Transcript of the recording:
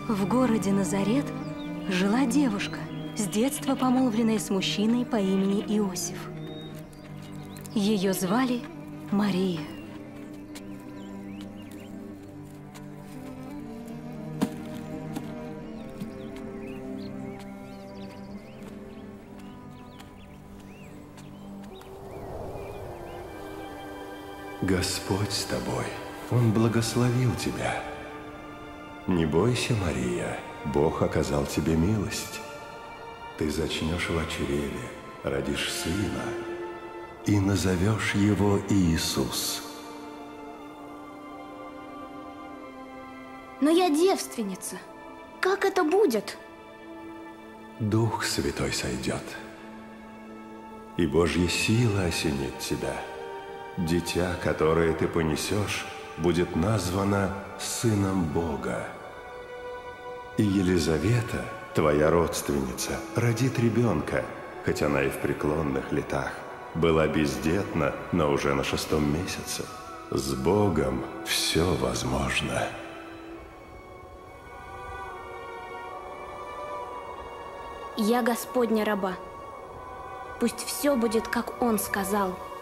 В городе Назарет жила девушка, с детства помолвленная с мужчиной по имени Иосиф. Ее звали Мария. Господь с тобой, Он благословил тебя. Не бойся, Мария, Бог оказал тебе милость. Ты зачнешь в чреве, родишь сына, и назовешь его Иисус. Но я девственница. Как это будет? Дух Святой сойдет, и Божья сила осенит тебя. Дитя, которое ты понесешь, будет названо Сыном Бога. И Елизавета, твоя родственница, родит ребенка, хоть она и в преклонных летах. Была бездетна, но уже на 6-м месяце. С Богом все возможно. Я Господня раба. Пусть все будет, как Он сказал.